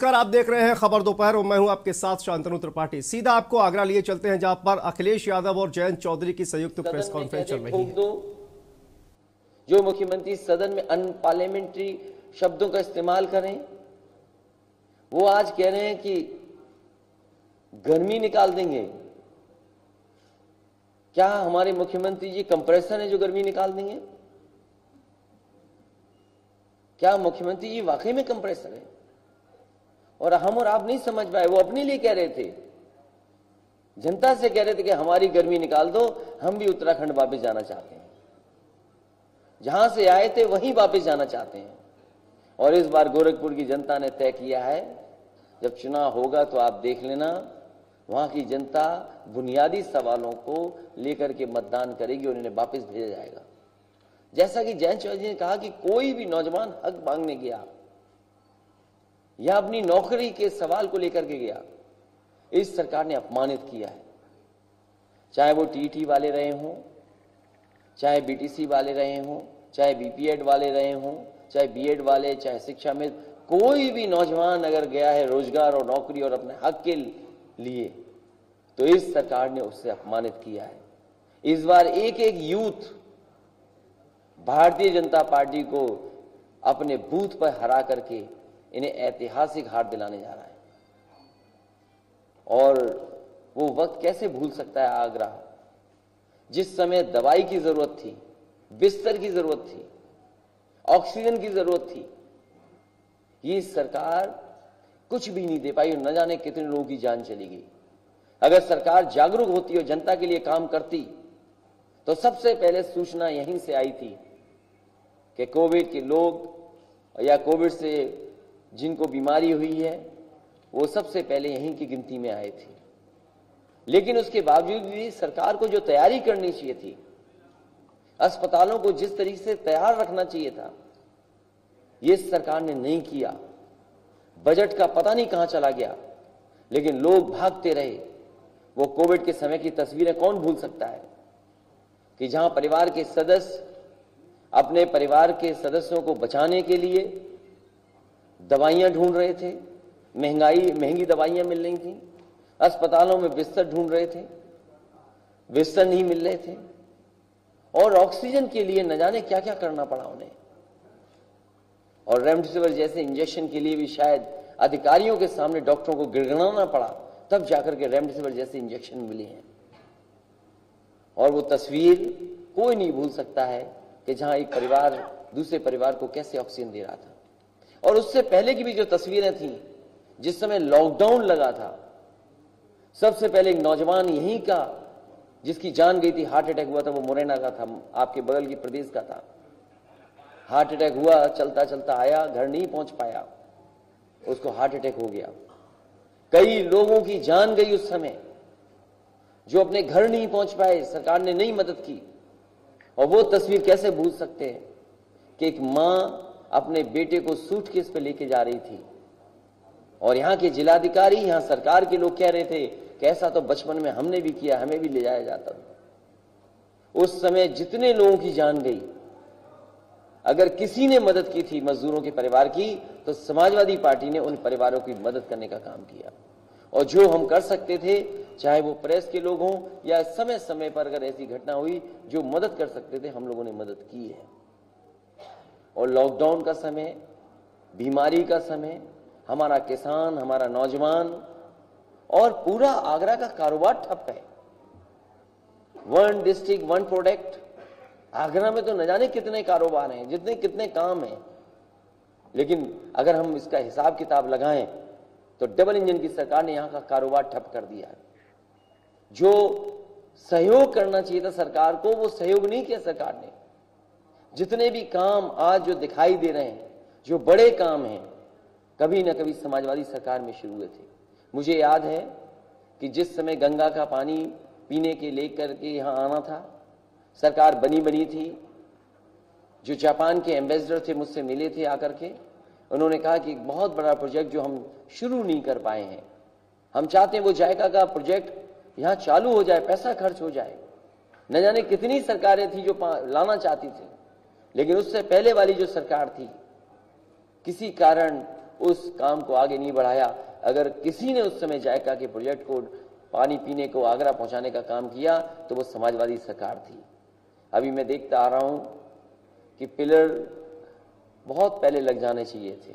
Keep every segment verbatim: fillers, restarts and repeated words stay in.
नमस्कार, आप देख रहे हैं खबर दोपहर और मैं हूं आपके साथ शांतनु त्रिपाठी। सीधा आपको आगरा लिए चलते हैं, जहां पर अखिलेश यादव और जयंत चौधरी की संयुक्त प्रेस कॉन्फ्रेंस चल रही है। जो मुख्यमंत्री सदन में अनपार्लियामेंट्री शब्दों का इस्तेमाल करें, वो आज कह रहे हैं कि गर्मी निकाल देंगे। क्या हमारे मुख्यमंत्री जी कंप्रेसर है जो गर्मी निकाल देंगे? क्या मुख्यमंत्री जी वाकई में कंप्रेसर है? और हम और आप नहीं समझ पाए। वो अपने लिए कह रहे थे, जनता से कह रहे थे कि हमारी गर्मी निकाल दो, हम भी उत्तराखंड वापस जाना चाहते हैं, जहां से आए थे वहीं वापस जाना चाहते हैं। और इस बार गोरखपुर की जनता ने तय किया है, जब चुनाव होगा तो आप देख लेना, वहां की जनता बुनियादी सवालों को लेकर के मतदान करेगी और इन्हें वापस भेजा जाएगा। जैसा कि जयंत चौधरी ने कहा कि कोई भी नौजवान हक मांगने गया या अपनी नौकरी के सवाल को लेकर के गया, इस सरकार ने अपमानित किया है। चाहे वो टीटी वाले रहे हों, चाहे बीटीसी वाले रहे हों, चाहे बीपीएड वाले रहे हों, चाहे बीएड वाले, चाहे शिक्षा में कोई भी नौजवान अगर गया है रोजगार और नौकरी और अपने हक के लिए, तो इस सरकार ने उससे अपमानित किया है। इस बार एक एक यूथ भारतीय जनता पार्टी को अपने बूथ पर हरा करके इन्हें ऐतिहासिक हार दिलाने जा रहा है। और वो वक्त कैसे भूल सकता है आगरा, जिस समय दवाई की जरूरत थी, बिस्तर की जरूरत थी, ऑक्सीजन की जरूरत थी। ये सरकार कुछ भी नहीं दे पाई और न जाने कितने लोगों की जान चली गई। अगर सरकार जागरूक होती और जनता के लिए काम करती तो सबसे पहले सूचना यहीं से आई थी कि कोविड के लोग या कोविड से जिनको बीमारी हुई है वो सबसे पहले यहीं की गिनती में आए थे। लेकिन उसके बावजूद भी सरकार को जो तैयारी करनी चाहिए थी, अस्पतालों को जिस तरीके से तैयार रखना चाहिए था, ये सरकार ने नहीं किया। बजट का पता नहीं कहां चला गया, लेकिन लोग भागते रहे। वो कोविड के समय की तस्वीरें कौन भूल सकता है कि जहां परिवार के सदस्य अपने परिवार के सदस्यों को बचाने के लिए दवाइयां ढूंढ रहे थे, महंगाई महंगी दवाइयां मिल रही थी, अस्पतालों में बिस्तर ढूंढ रहे थे, बिस्तर नहीं मिल रहे थे, और ऑक्सीजन के लिए न जाने क्या क्या करना पड़ा उन्हें। और रेमडेसिविर जैसे इंजेक्शन के लिए भी शायद अधिकारियों के सामने डॉक्टरों को गिड़गिड़ाना पड़ा, तब जाकर के रेमडेसिविर जैसे इंजेक्शन मिले हैं। और वो तस्वीर कोई नहीं भूल सकता है कि जहां एक परिवार दूसरे परिवार को कैसे ऑक्सीजन दे रहा था। और उससे पहले की भी जो तस्वीरें थी, जिस समय लॉकडाउन लगा था, सबसे पहले एक नौजवान यहीं का जिसकी जान गई थी, हार्ट अटैक हुआ था, वो मुरैना का था, आपके बगल के प्रदेश का था। हार्ट अटैक हुआ, चलता चलता आया, घर नहीं पहुंच पाया, उसको हार्ट अटैक हो गया। कई लोगों की जान गई उस समय, जो अपने घर नहीं पहुंच पाए, सरकार ने नहीं मदद की। और वो तस्वीर कैसे भूल सकते हैं कि एक मां अपने बेटे को सूटकेस पे लेके जा रही थी, और यहां के जिलाधिकारी, यहां सरकार के लोग कह रहे थे कि ऐसा तो बचपन में हमने भी किया, हमें भी ले जाया जाता था। उस समय जितने लोगों की जान गई, अगर किसी ने मदद की थी मजदूरों के परिवार की, तो समाजवादी पार्टी ने उन परिवारों की मदद करने का काम किया। और जो हम कर सकते थे, चाहे वो प्रेस के लोग हों या समय समय पर अगर ऐसी घटना हुई, जो मदद कर सकते थे, हम लोगों ने मदद की है। और लॉकडाउन का समय, बीमारी का समय, हमारा किसान, हमारा नौजवान और पूरा आगरा का कारोबार ठप है। One district one product, Agra में तो न जाने कितने कारोबार हैं, जितने कितने काम हैं। लेकिन अगर हम इसका हिसाब किताब लगाएं तो डबल इंजन की सरकार ने यहां का कारोबार ठप कर दिया है। जो सहयोग करना चाहिए था सरकार को, वो सहयोग नहीं किया सरकार ने। जितने भी काम आज जो दिखाई दे रहे हैं, जो बड़े काम हैं, कभी न कभी समाजवादी सरकार में शुरू हुए थे। मुझे याद है कि जिस समय गंगा का पानी पीने के लेकर के यहाँ आना था, सरकार बनी बनी थी। जो जापान के एम्बेसडर थे मुझसे मिले थे आकर के, उन्होंने कहा कि एक बहुत बड़ा प्रोजेक्ट जो हम शुरू नहीं कर पाए हैं, हम चाहते हैं वो जायका का प्रोजेक्ट यहाँ चालू हो जाए, पैसा खर्च हो जाए। न जाने कितनी सरकारें थी जो लाना चाहती थी, लेकिन उससे पहले वाली जो सरकार थी, किसी कारण उस काम को आगे नहीं बढ़ाया। अगर किसी ने उस समय जायका के प्रोजेक्ट को, पानी पीने को आगरा पहुंचाने का काम किया तो वो समाजवादी सरकार थी। अभी मैं देखता आ रहा हूं कि पिलर बहुत पहले लग जाने चाहिए थे,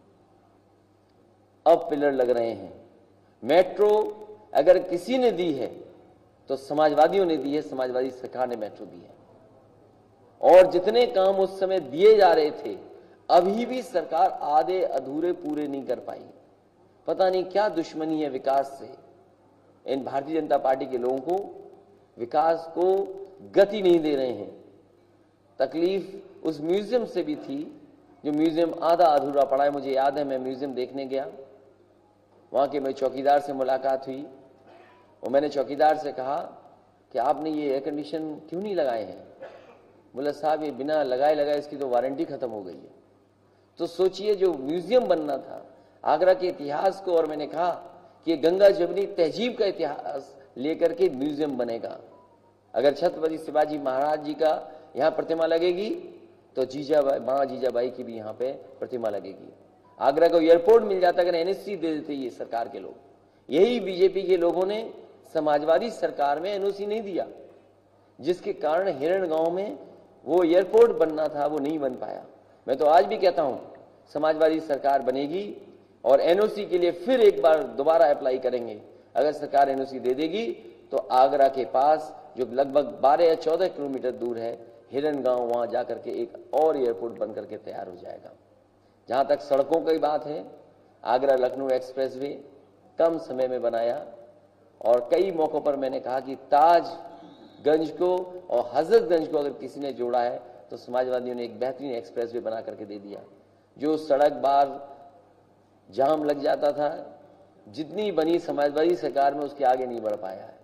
अब पिलर लग रहे हैं। मेट्रो अगर किसी ने दी है तो समाजवादियों ने दी है, समाजवादी सरकार ने मेट्रो दी है। और जितने काम उस समय दिए जा रहे थे अभी भी सरकार आधे अधूरे पूरे नहीं कर पाई। पता नहीं क्या दुश्मनी है विकास से। इन भारतीय जनता पार्टी के लोगों को विकास को गति नहीं दे रहे हैं। तकलीफ उस म्यूजियम से भी थी जो म्यूजियम आधा अधूरा पड़ा है। मुझे याद है मैं म्यूजियम देखने गया, वहां के मेरे चौकीदार से मुलाकात हुई और मैंने चौकीदार से कहा कि आपने ये एयर कंडीशन क्यों नहीं लगाए हैं? बोला साहब ये बिना लगाए लगाए इसकी तो वारंटी खत्म हो गई है। तो सोचिए जो म्यूजियम बनना था आगरा के इतिहास को, और मैंने कहा कि गंगा जमुनी तहजीब का इतिहास लेकर के म्यूजियम बनेगा। अगर छत्रपति शिवाजी महाराज जी का यहाँ प्रतिमा लगेगी तो जीजाबाई, माँ जीजाबाई की भी यहाँ पे प्रतिमा लगेगी। आगरा को एयरपोर्ट मिल जाता अगर एनओसी दे देते ये सरकार के लोग। यही बीजेपी के लोगों ने समाजवादी सरकार में एनओसी नहीं दिया, जिसके कारण हिरण गांव में वो एयरपोर्ट बनना था वो नहीं बन पाया। मैं तो आज भी कहता हूं समाजवादी सरकार बनेगी और एनओसी के लिए फिर एक बार दोबारा अप्लाई करेंगे। अगर सरकार एनओसी दे देगी तो आगरा के पास जो लगभग बारह या चौदह किलोमीटर दूर है हिरन गांव, वहां जाकर के एक और एयरपोर्ट बन करके तैयार हो जाएगा। जहां तक सड़कों की बात है, आगरा लखनऊ एक्सप्रेसवे कम समय में बनाया और कई मौकों पर मैंने कहा कि ताजगंज को और हजरतगंज को अगर किसी ने जोड़ा है तो समाजवादियों ने एक बेहतरीन एक्सप्रेसवे बना करके दे दिया। जो सड़क बार जाम लग जाता था, जितनी बनी समाजवादी सरकार में उसके आगे नहीं बढ़ पाया है।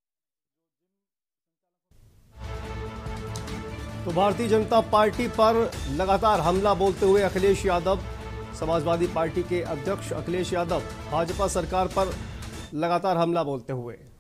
तो भारतीय जनता पार्टी पर लगातार हमला बोलते हुए अखिलेश यादव, समाजवादी पार्टी के अध्यक्ष अखिलेश यादव भाजपा सरकार पर लगातार हमला बोलते हुए